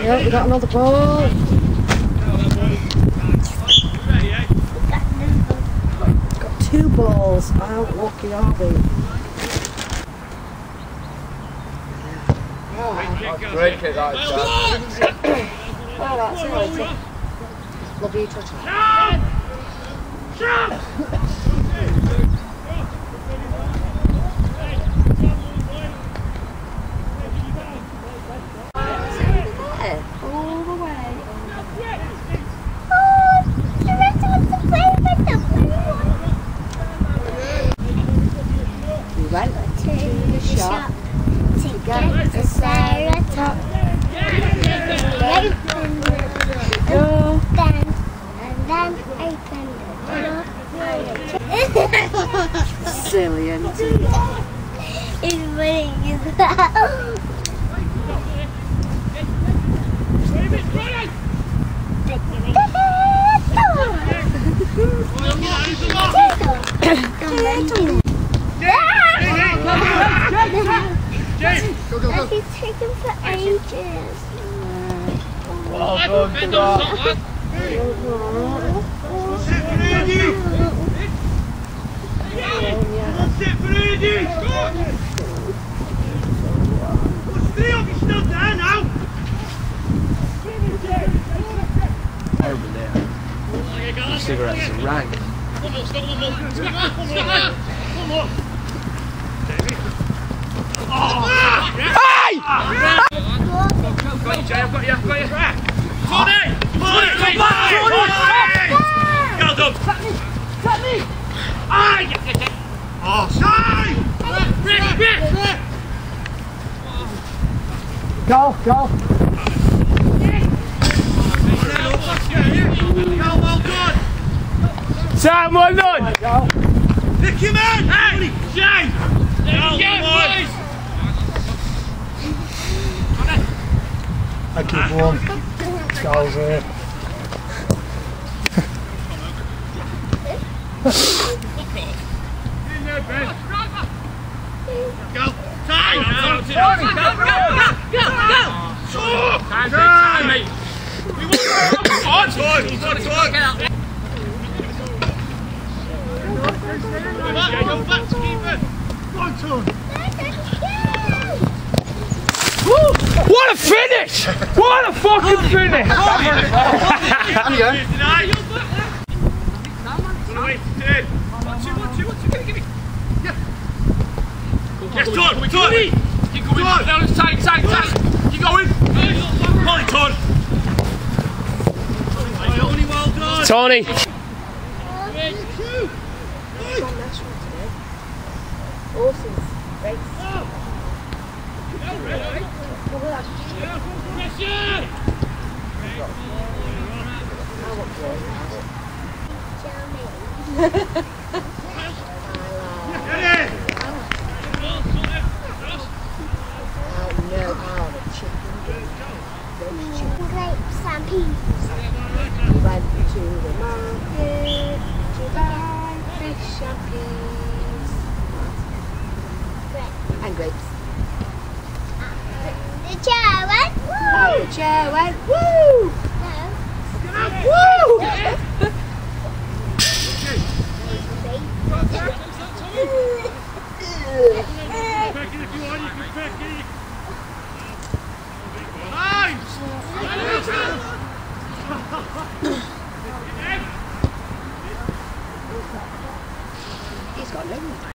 Yeah, we got another ball. Got 2 balls. How lucky are we? Great kick that is, Oh, that's it. Love you, touch it. All the way. We went to the shop to get the Sarah top. Opened the door, and then opened the door. Silly, isn't it? It's funny as well. It's taken for ages. Well done, good luck. Over there. Cigarettes are rank. Hey! Got you, Jay, I've got you. Tony! Go, Doug! Tap me! Oh, shine! Go! Well done! Sam, well done! Pick him in! Hey! Jay! There you go, boys! I keep warm. Goals here. In there, Ben. Go! Time! Go! Time, mate! We want to go back to keeper! What a finish! What a fucking finish! Yes, Todd! Keep going! Down the side! Keep going! Molly, Todd! Well done! Tony! Horses, race. Grapes and peas. We went to the market to buy fish and peas. And grapes. The chair went woo! And the chair went woo! Woo! He's got no